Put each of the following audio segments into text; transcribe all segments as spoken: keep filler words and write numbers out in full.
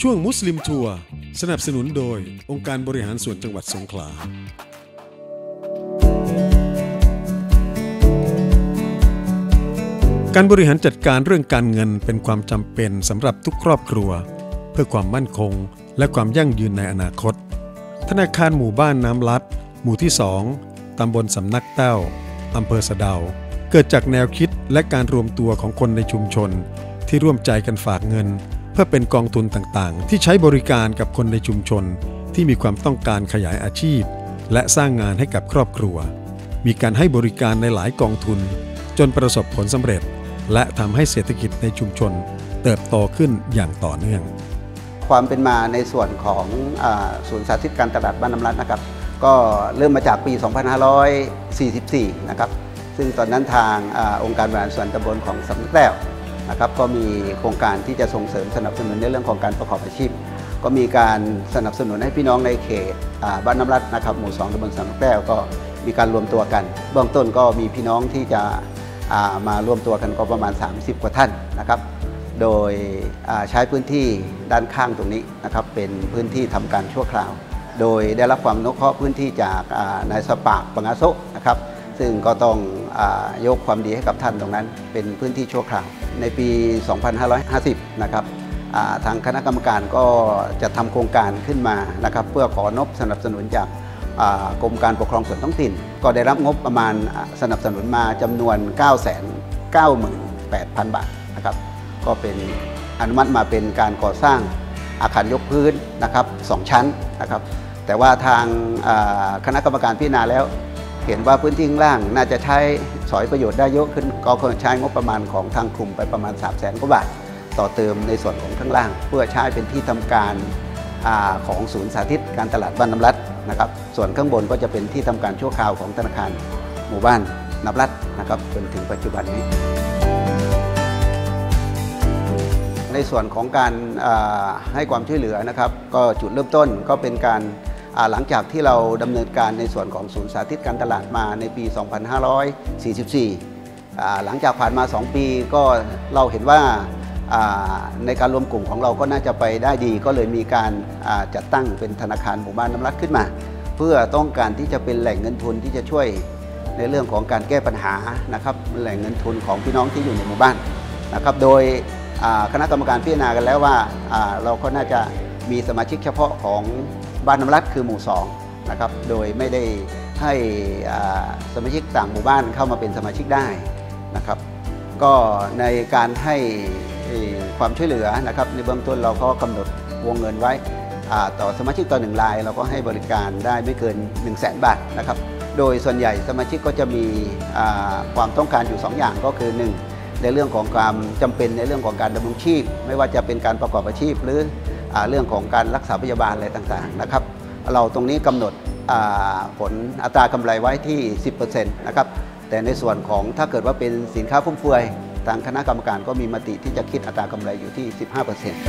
ช่วงมุสลิมทัวร์สนับสนุนโดยองค์การบริหารส่วนจังหวัดสงขลาการบริหารจัดการเรื่องการเงินเป็นความจำเป็นสำหรับทุกครอบครัวเพื่อความมั่นคงและความยั่งยืนในอนาคตธนาคารหมู่บ้านน้ำลัดหมู่ที่สองตำบลสำนักเต้าอำเภอสะเดาเกิดจากแนวคิดและการรวมตัวของคนในชุมชนที่ร่วมใจกันฝากเงินเพื่อเป็นกองทุนต่างๆที่ใช้บริการกับคนในชุมชนที่มีความต้องการขยายอาชีพและสร้างงานให้กับครอบครัวมีการให้บริการในหลายกองทุนจนประสบผลสำเร็จและทำให้เศรษฐกิจในชุมชนเติบโตขึ้นอย่างต่อเนื่องความเป็นมาในส่วนของศูนย์สาธิตการตลาดบ้านน้ำรัดนะครับก็เริ่มมาจากปี สองพันห้าร้อยสี่สิบสี่ นะครับซึ่งตอนนั้นทางอองค์การบริหารส่วนตำบลของสำนักแต้วนะครับก็มีโครงการที่จะส่งเสริมสนับสนุนในเรื่องของการประกอบอาชีพก็มีการสนับสนุนให้พี่น้องในเขตบ้านน้ำรัดนะครับหมู่สองตำบลสำนักแต้วก็มีการรวมตัวกันเบื้องต้นก็มีพี่น้องที่จะมารวมตัวกันก็ประมาณสามสิบกว่าท่านนะครับโดยใช้พื้นที่ด้านข้างตรงนี้นะครับเป็นพื้นที่ทำการชั่วคราวโดยได้รับความอนุเคราะห์พื้นที่จากนายสปากปังอาโซนะครับซึ่งก็ต้องยกความดีให้กับท่านตรงนั้นเป็นพื้นที่ชั่วคราวในปี สองพันห้าร้อยห้าสิบ นะครับทางคณะกรรมการก็จะทำโครงการขึ้นมานะครับเพื่อขอนบสนับสนุนจากกรมการปกครองส่วนท้องถิ่นก็ได้รับงบประมาณสนับสนุนมาจำนวน เก้าแสนเก้าหมื่นแปดพัน บาทนะครับก็เป็นอนุมัติมาเป็นการก่อสร้างอาคารยกพื้นนะครับสองชั้นนะครับแต่ว่าทางคณะกรรมการพิจารณาแล้วเห็นว่าพื้นที่ข้างล่างน่าจะใช้สอยประโยชน์ได้เยอะขึ้นก็ควรใช้งบประมาณของทางกลุ่มไปประมาณ สามแสน กว่าบาทต่อเติมในส่วนของข้างล่างเพื่อใช้เป็นที่ทำการของศูนย์สาธิตการตลาดบ้านน้ำรัดนะครับส่วนข้างบนก็จะเป็นที่ทำการชั่วคราวของธนาคารหมู่บ้านน้ำรัดนะครับจนถึงปัจจุบันนี้ในส่วนของการให้ความช่วยเหลือนะครับก็จุดเริ่มต้นก็เป็นการหลังจากที่เราดำเนินการในส่วนของศูนย์สาธิตการตลาดมาในปี สองพันห้าร้อยสี่สิบสี่ หลังจากผ่านมาสองปีก็เราเห็นว่าในการรวมกลุ่มของเราก็น่าจะไปได้ดีก็เลยมีการจัดตั้งเป็นธนาคารหมู่บ้านน้ำรัดขึ้นมาเพื่อต้องการที่จะเป็นแหล่งเงินทุนที่จะช่วยในเรื่องของการแก้ปัญหานะครับแหล่งเงินทุนของพี่น้องที่อยู่ในหมู่บ้านนะครับโดยคณะกรรมการพิจารณากันแล้วว่าเราก็น่าจะมีสมาชิกเฉพาะของบ้านน้ำรัดคือหมู่สองนะครับโดยไม่ได้ให้สมาชิกต่างหมู่บ้านเข้ามาเป็นสมาชิกได้นะครับก็ในการให้ความช่วยเหลือนะครับในเบื้องต้นเราก็กำหนดวงเงินไว้ต่อสมาชิกต่อหนึ่งรายเราก็ให้บริการได้ไม่เกิน หนึ่งแสน บาทนะครับโดยส่วนใหญ่สมาชิกก็จะมีความต้องการอยู่สองอย่างก็คือหนึ่งในเรื่องของความจำเป็นในเรื่องของการดำรงชีพไม่ว่าจะเป็นการประกอบอาชีพหรือเรื่องของการรักษาพยาบาลอะไรต่างๆนะครับเราตรงนี้กำหนดผลอัตรากำไรไว้ที่ สิบเปอร์เซ็นต์ นะครับแต่ในส่วนของถ้าเกิดว่าเป็นสินค้าฟุ่มเฟือยทางคณะกรรมการก็มีมติที่จะคิดอัตรากำไรอยู่ที่ สิบห้าเปอร์เซ็นต์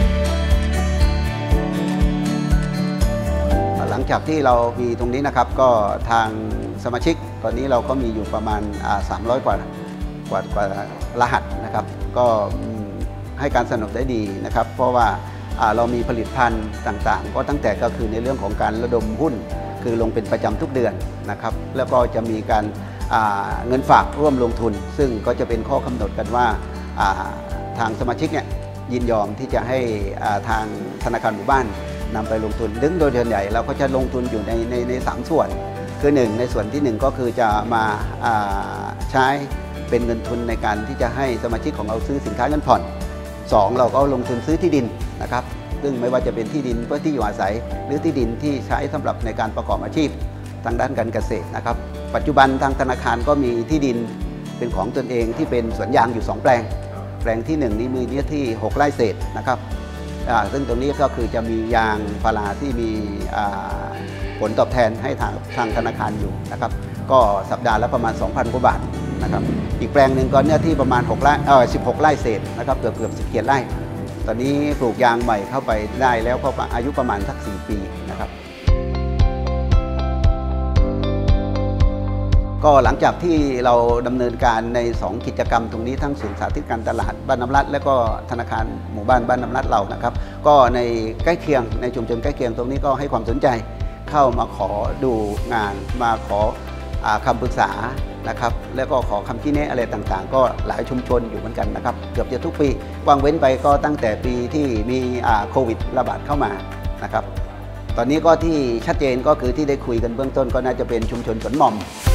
หลังจากที่เรามีตรงนี้นะครับก็ทางสมาชิกตอนนี้เราก็มีอยู่ประมาณสามร้อยกว่ากว่ากว่ารหัสนะครับก็ให้การสนับสนุนได้ดีนะครับเพราะว่าเรามีผลิตภัณฑ์ต่างๆก็ตั้งแต่ก็คือในเรื่องของการระดมหุ้นคือลงเป็นประจำทุกเดือนนะครับแล้วก็จะมีการเงินฝากร่วมลงทุนซึ่งก็จะเป็นข้อกำหนดกันว่าทางสมาชิกเนี่ยยินยอมที่จะให้ทางธนาคารหมู่บ้านนำไปลงทุนดึงโดยส่วนใหญ่เราก็จะลงทุนอยู่ในในในสามส่วนคือหนึ่งในส่วนที่หนึ่งก็คือจะมาใช้เป็นเงินทุนในการที่จะให้สมาชิกของเราซื้อสินค้าเงินผ่อนสองเราก็ลงทุนซื้อที่ดินนะครับซึ่งไม่ว่าจะเป็นที่ดินเพื่อที่อยู่อาศัยหรือที่ดินที่ใช้สำหรับในการประกอบอาชีพทางด้านการเกษตรนะครับปัจจุบันทางธนาคารก็มีที่ดินเป็นของตนเองที่เป็นสวนยางอยู่สองแปลงแปลงที่หนึ่งนี้มีเนื้อที่หกไร่เศษนะครับซึ่งตรงนี้ก็คือจะมียางพาราที่มีผลตอบแทนให้ทางทางธนาคารอยู่นะครับก็สัปดาห์ละประมาณ สองพัน กว่าบาทนะครับอีกแปลงหนึ่งก็เนื้อที่ประมาณหกไร่เอ่อสิบหกไร่เศษนะครับเกือบเกือบสิบเจ็ดไร่ตอนนี้ปลูกยางใหม่เข้าไปได้แล้วก็อายุประมาณสักสี่ปีนะครับก็หลังจากที่เราดำเนินการในสองกิจกรรมตรงนี้ทั้งศูนย์สาธิตการตลาดบ้านน้ำรัดและก็ธนาคารหมู่บ้านบ้านน้ำรัดเรานะครับก็ในใกล้เคียงในชุมชนใกล้เคียงตรงนี้ก็ให้ความสนใจเข้ามาขอดูงานมาขอคำปรึกษานะครับแล้วก็ขอคำชี้แนะอะไรต่างๆก็หลายชุมชนอยู่เหมือนกันนะครับเกือบจะทุกปีวางเว้นไปก็ตั้งแต่ปีที่มีโควิดระบาดเข้ามานะครับตอนนี้ก็ที่ชัดเจนก็คือที่ได้คุยกันเบื้องต้นก็น่าจะเป็นชุมชนสวนหม่อม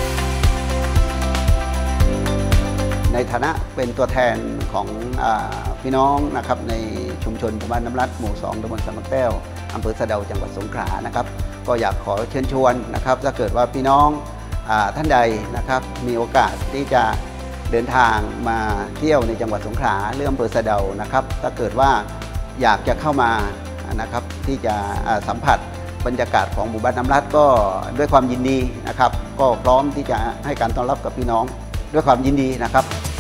ในฐานะเป็นตัวแทนของอพี่น้องนะครับในชุมชนบ้านน้ำรัดหมู่สองตำบลสำนักแก้วอำเภอสะเดาจังหวัดสงขลานะครับก็อยากขอเชิญชวนนะครับถ้าเกิดว่าพี่น้องท่านใดนะครับมีโอกาสที่จะเดินทางมาเที่ยวในจังหวัดสงขลาหรืออำเภอสะเดานะครับถ้าเกิดว่าอยากจะเข้ามานะครับที่จะสัมผัสบรรยากาศของหมู่บ้านน้ำรัดก็ด้วยความยินดีนะครับก็พร้อมที่จะให้การต้อนรับกับพี่น้องด้วยความยินดีนะครับ